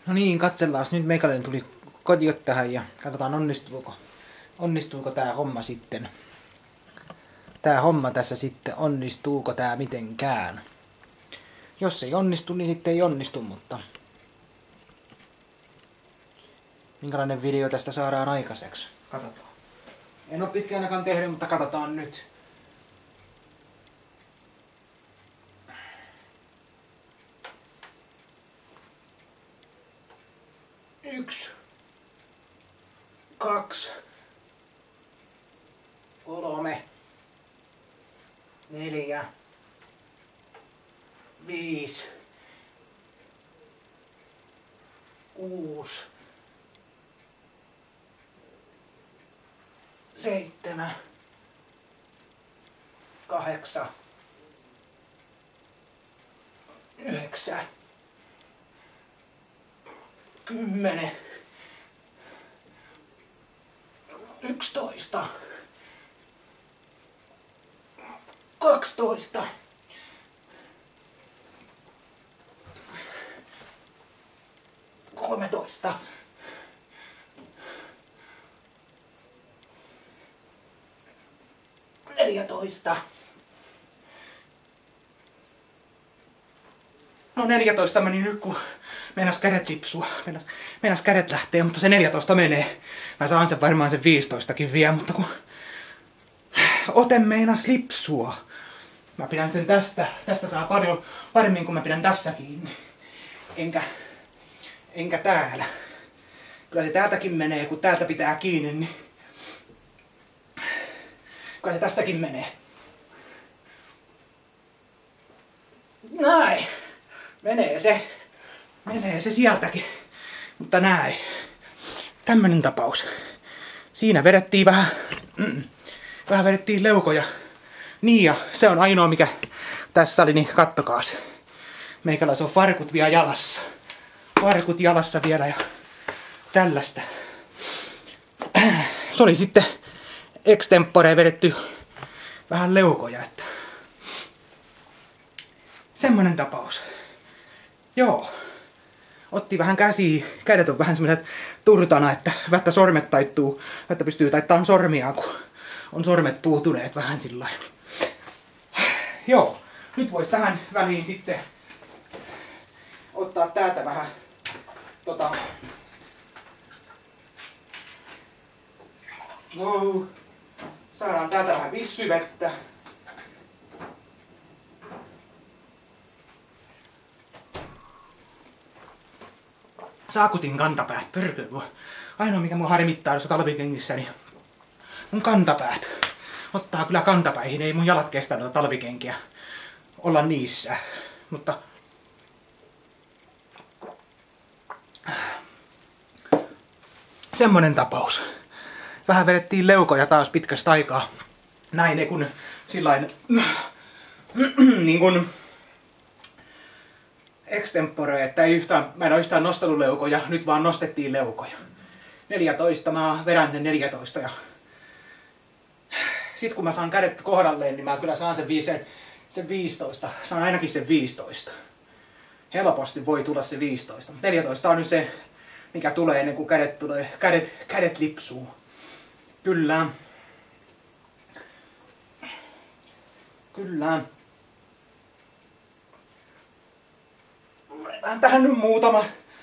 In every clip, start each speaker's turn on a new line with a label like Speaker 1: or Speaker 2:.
Speaker 1: No niin, katsellaan. Nyt meikäläinen tuli kotiin tähän ja katsotaan onnistuuko tää homma sitten. Tää homma tässä sitten, onnistuuko tää mitenkään. Jos ei onnistu, niin sitten ei onnistu, mutta minkälainen video tästä saadaan aikaiseksi? Katsotaan. En oo pitkään ainakaan tehnyt, mutta katsotaan nyt. Yksi, 2, 3, 4, 5, 6, 7, 8, 9, 10, 11, 12, 13, 14. No 14 meni nyt, kun meinas kädet lipsua. Meinas kädet lähtee, mutta se 14 menee. Mä saan sen varmaan sen 15kin vielä, mutta kun ote meinas lipsua. Mä pidän sen tästä. Tästä saa paljon paremmin, kun mä pidän tässä kiinni. Enkä täällä. Kyllä se täältäkin menee, kun täältä pitää kiinni, niin kyllä se tästäkin menee. Näin. Menee se sieltäkin. Mutta näin. Tämmönen tapaus. Siinä vedettiin vähän vedettiin leukoja. Niin, ja se on ainoa mikä tässä oli, niin kattokaas. Meikäläis on farkut vielä jalassa. Farkut jalassa vielä ja tällaista. Se oli sitten extempore vedetty vähän leukoja, että semmonen tapaus. Joo. Otti vähän käsiä, kädet on vähän semmoiset turtana, että välttä sormet taittuu, että pystyy taittamaan sormiaan, kun on sormet puutuneet vähän sillain. Joo, nyt vois tähän väliin sitten ottaa täältä vähän saadaan täältä vähän vissyvettä. Saakutin kantapäät, pörkö. Ainoa mikä mua harmittaa noissa talvikengissä, niin mun kantapäät. Ottaa kyllä kantapäihin, ei mun jalat kestä noita talvikenkiä olla niissä. Mutta semmonen tapaus. Vähän vedettiin leukoja taas pitkästä aikaa. Näin ei kun sillain niin kun extempore, että mä en oo yhtään nostanut leukoja, nyt vaan nostettiin leukoja. 14, mä vedän sen 14 ja sit kun mä saan kädet kohdalleen, niin mä kyllä saan sen 15. Saan ainakin sen 15. Helposti voi tulla se 15. 14 on nyt se, mikä tulee ennen kuin kädet lipsuu. Kyllä. Kyllä. Vedetään tähän nyt muutama.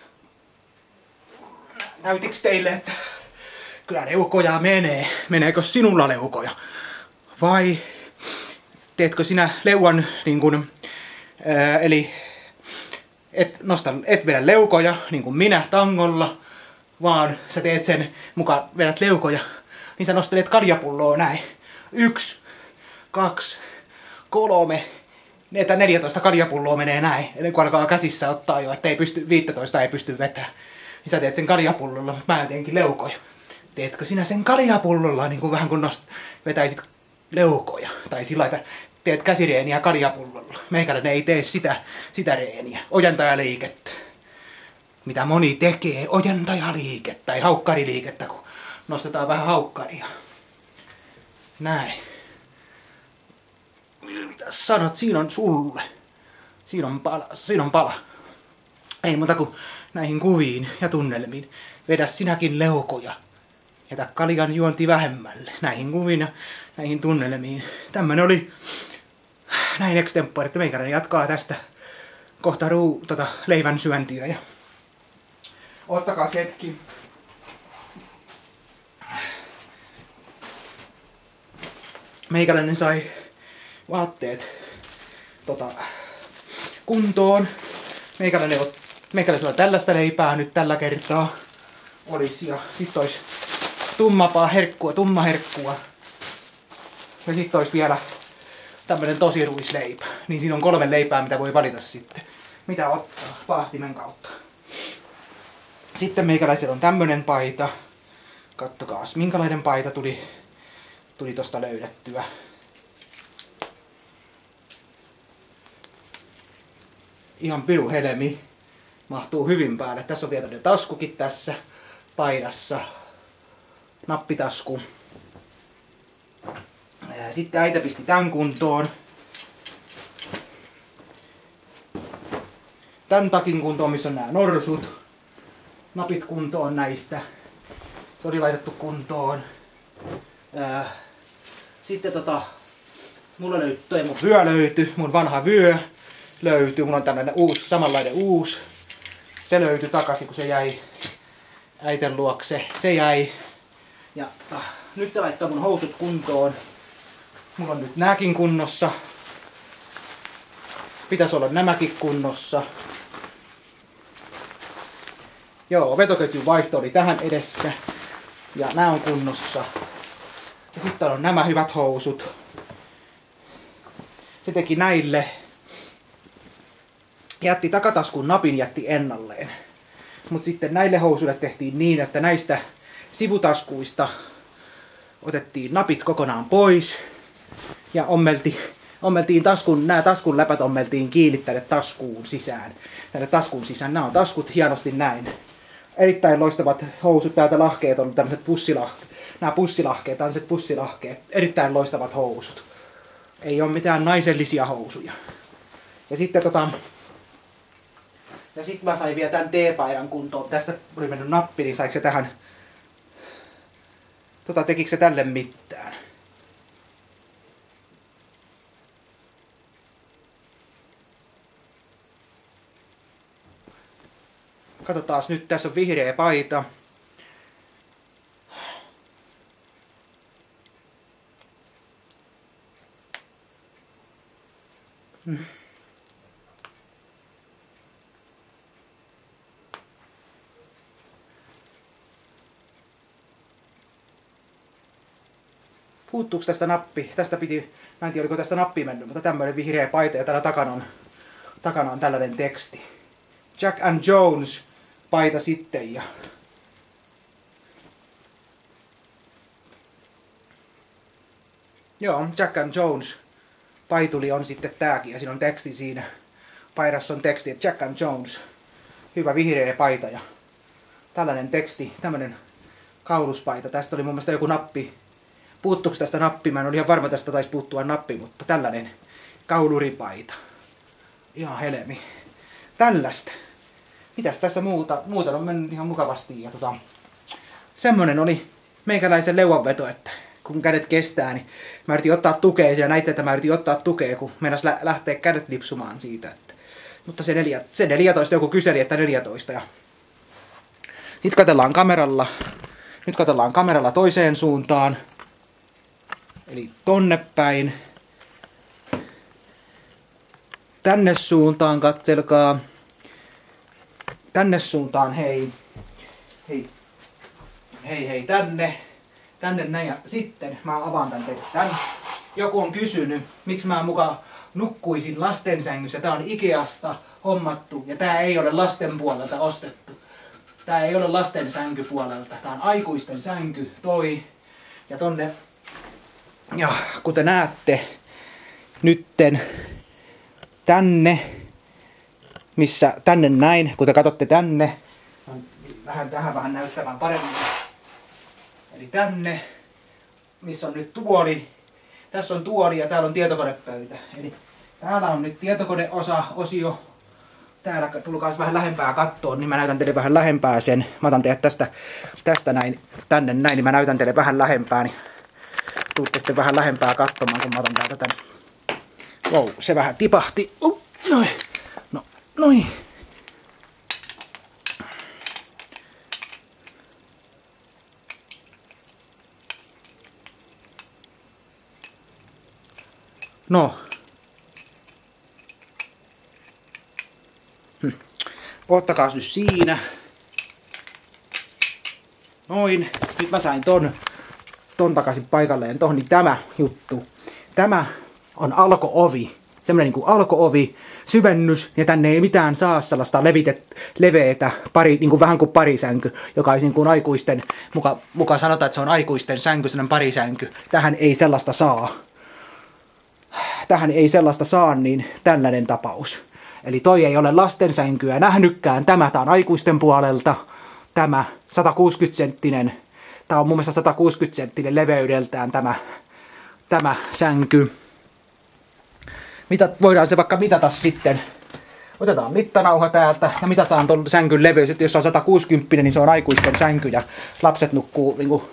Speaker 1: Näytiks teille, että kyllä leukoja menee. Meneekö sinulla leukoja? Vai teetkö sinä leuan niin kuin, eli et vedä leukoja niin kuin minä tangolla, vaan sä teet sen mukaan vedät leukoja, niin sä nostelet kaljapulloa näin. 1, 2, 3, 14 kaljapulloa menee näin. Eli kun alkaa käsissä ottaa jo, että 15 ei pysty vetämään. Niin sä teet sen kaljapullolla, mutta mä teenkin leukoja. Teetkö sinä sen kaljapullolla niin kuin vähän kun vetäisit leukoja? Tai sillä lailla, että teet käsireeniä kaljapullolla. Meikäläinen ei tee sitä reeniä. Ojentajaliikettä. Mitä moni tekee, ojentajaliikettä tai haukkariliikettä, kun nostetaan vähän haukkaria. Näin. Mitä sanot? Siinä on sulle. Siinä on pala. Ei muuta kuin näihin kuviin ja tunnelmiin. Vedä sinäkin leukoja. Jätä kaljan juonti vähemmälle. Näihin kuviin ja näihin tunnelmiin. Tämmönen oli näin extempore, että meikäläinen jatkaa tästä kohta leivän syöntiä. Ja ottakaa hetki. Meikäläinen sai vaatteet kuntoon. Meikäläisellä on tällaista leipää nyt tällä kertaa olisi. Ja sit olisi tumma herkkua. Ja sit olisi vielä tämmönen tosi ruisleipä. Niin siinä on 3 leipää, mitä voi valita sitten. Mitä ottaa paahtimen kautta. Sitten meikäläisellä on tämmönen paita. Kattokaas, minkälainen paita tuli tosta löydettyä. Ihan piru helmi. Mahtuu hyvin päälle. Tässä on vielä ne taskukin tässä paidassa. Nappitasku. Sitten äitä pisti tän kuntoon. Tän takin kuntoon, missä on nää norsut. Napit kuntoon näistä. Se oli laitettu kuntoon. Sitten mulla löytyi mun vyö mun vanha vyö löytyi. Mulla on tämmönen samanlainen uusi. Se löytyi takaisin, kun se jäi äiten luokse. Se jäi. Ja nyt se laittaa mun housut kuntoon. Mulla on nyt nääkin kunnossa. Pitäisi olla nämäkin kunnossa. Joo, vetoketjun vaihto oli tähän edessä. Ja nää on kunnossa. Ja sitten on nämä hyvät housut. Se teki näille. Jätti takataskun napin ennalleen. Mutta sitten näille housuille tehtiin niin, että näistä sivutaskuista otettiin napit kokonaan pois. Ja ommeltiin nämä taskun läpät ommeltiin kiinni tänne taskuun sisään. Nämä on taskut hienosti näin. Erittäin loistavat housut. Täältä lahkeet on tämmöiset pussilahkeet. Erittäin loistavat housut. Ei ole mitään naisellisia housuja. Ja sitten sitten mä sain vielä tän T-paidan kuntoon. Tästä oli mennyt nappi, niin saiko se tähän... tekikö se tälle mitään? Katsotaan nyt, tässä on vihreä paita. Puuttuuko tästä nappi? Mä en tiedä oliko tästä nappi mennyt, mutta tämmöinen vihreä paita ja täällä takana on tällainen teksti. Jack and Jones paita sitten ja joo, Jack and Jones paituli on sitten tääkin ja siinä on teksti siinä. Paidassa on teksti, että Jack and Jones. Hyvä vihreä paita ja tällainen teksti, tämmönen kauluspaita. Tästä oli mun mielestä joku nappi. Puuttuuko tästä nappi? Mä en ole ihan varma, tästä taisi puuttua nappi, mutta tällainen kauluripaita. Ihan helmi. Tällaista. Mitäs tässä muuta? Muuta on mennyt ihan mukavasti. Ja semmonen oli meikäläisen leuanveto, että kun kädet kestää, niin mä yritin ottaa tukea. Ja näitte, että mä yritin ottaa tukea, kun meinas lähtee kädet lipsumaan siitä. Että. Mutta se 14, joku kyseli, että 14. Ja sitten katsellaan kameralla. Nyt katsellaan kameralla toiseen suuntaan. Eli tonne päin. Tänne suuntaan katselkaa. Tänne suuntaan, hei, tänne näin ja sitten mä avaan tän teille. Joku on kysynyt, miksi mä mukaan nukkuisin lastensängyssä. Tää on Ikeasta hommattu ja tää ei ole lasten puolelta ostettu. Tää ei ole lasten sänkypuolelta. Tää on aikuisten sänky, toi. Ja tonne, ja kuten näette, nytten tänne. Tänne näin, kun te katsotte tänne, tähän vähän näyttämään paremmin. Eli tänne, missä on nyt tuoli. Tässä on tuoli ja täällä on tietokonepöytä. Eli täällä on nyt tietokoneosio. täällä tulkaas vähän lähempää kattoon, niin mä näytän teille vähän lähempää sen. Mä otan teidät tästä näin, tänne näin, niin mä näytän teille vähän lähempää, niin tuutte sitten vähän lähempää katsomaan, kun mä otan täältä tän. Wow, se vähän tipahti. Noin. No, noin. No. Ottakaas nyt siinä. Noin. Nyt mä sain ton takaisin paikalleen tohon, niin tämä juttu. Tämä on alko-ovi. Semmoinen niin kuin alko-ovi, syvennys, ja tänne ei mitään saa sellaista leveetä, niin kuin vähän kuin parisänky, joka olisi niin kuin aikuisten, mukaan sanotaan, että se on aikuisten sänky, sellainen parisänky. Tähän ei sellaista saa. Tähän ei sellaista saa, niin tällainen tapaus. Eli toi ei ole lastensänkyä nähnytkään. Tämä on aikuisten puolelta. Tämä 160-senttinen. Tämä on mun mielestä 160-senttinen leveydeltään tämä sänky. Voidaan se vaikka mitata sitten. Otetaan mittanauha täältä ja mitataan ton sänkyn leveys. Että jos se on 160, niin se on aikuisten sänky ja lapset nukkuu niinku.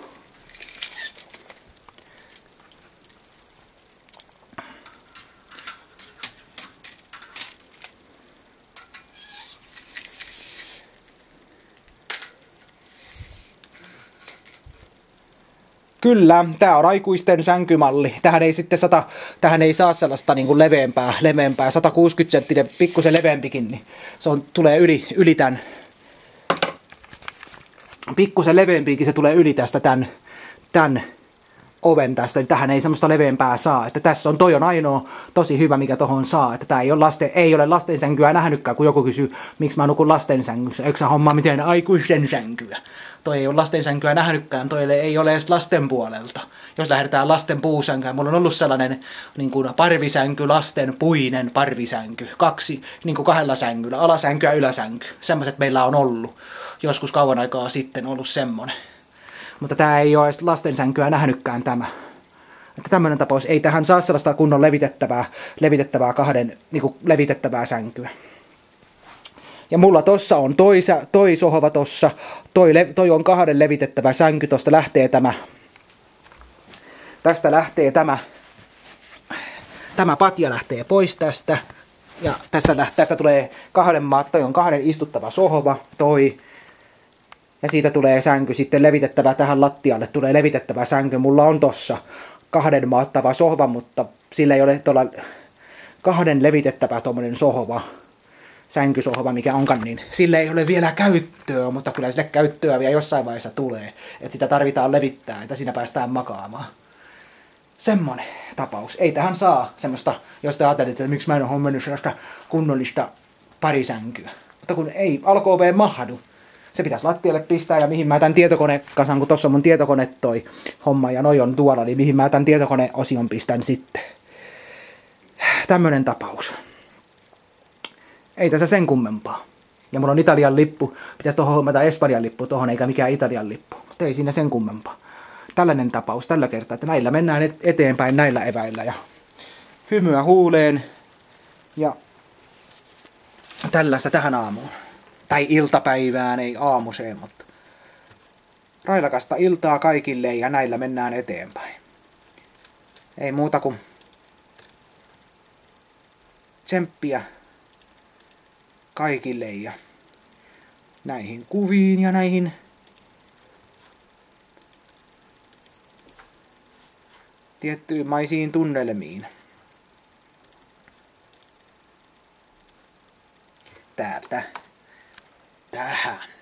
Speaker 1: Kyllä, tää on aikuisten sänkymalli. Tähän ei saa sellaista niin kuin leveämpää. 160-senttinen, pikkusen leveämpikin, niin tulee yli tän. Pikkusen leveämpikin se tulee yli tästä tän oven tästä, niin tähän ei semmoista leveämpää saa. Että tässä on, toi on ainoa tosi hyvä, mikä tohon saa. Että tää ei ole lastensänkyä nähnytkään, kun joku kysyy, miksi mä nukun lastensängyssä. Eikö sä hommaa miten aikuisten sänkyä? Toi ei ole lastensänkyä nähnytkään, toi ei ole edes lasten puolelta. Jos lähdetään lasten puusänkään, mulla on ollut sellainen niin kuin parvisänky, lasten puinen parvisänky. Niin kuin kahdella sänkyllä, alasänky ja yläsänky. Semmoiset meillä on ollut. Joskus kauan aikaa sitten ollut semmonen. Mutta tää ei ole edes lastensänkyä nähnytkään tämä. Että tämmönen tapaus, ei tähän saa sellaista kunnon levitettävää sänkyä. Ja mulla tossa on toi sohva tossa, toi on 2 levitettävä sänky, tosta lähtee tästä lähtee tämä patja lähtee pois tästä. Ja tästä tulee toi on 2 istuttava sohva, ja siitä tulee sänky sitten levitettävä tähän lattialle, tulee levitettävä sänky. Mulla on tossa 2 maattava sohva, mutta sillä ei ole tuolla 2 levitettävä tommonen sohva. Sänkysohva, mikä onkaan, niin sille ei ole vielä käyttöä, mutta kyllä sille käyttöä vielä jossain vaiheessa tulee. Että sitä tarvitaan levittää, että siinä päästään makaamaan. Semmonen tapaus. Ei tähän saa semmoista, jos te ajattelette, että miksi mä en ole hommannut sellaista kunnollista parisänkyä. Mutta kun ei alko-oveen mahdu. Se pitäisi lattialle pistää, ja mihin mä tän tietokonekasan, kun tossa on mun tietokone toi homma ja noi on tuolla, niin mihin mä tän tietokoneosion pistän sitten. Tämmönen tapaus. Ei tässä sen kummempaa. Ja mulla on Italian lippu. Pitäisi tuohon hommata Espanjan lippu tuohon, eikä mikään Italian lippu. Mutta ei siinä sen kummempaa. Tällainen tapaus tällä kertaa, että näillä mennään eteenpäin näillä eväillä. Ja hymyä huuleen. Ja tällaista tähän aamuun. Tai iltapäivään, ei aamuseen, mutta railakasta iltaa kaikille ja näillä mennään eteenpäin. Ei muuta kuin tsemppiä kaikille ja näihin kuviin ja näihin tiettymaisiin tunnelmiin. Täältä tähän.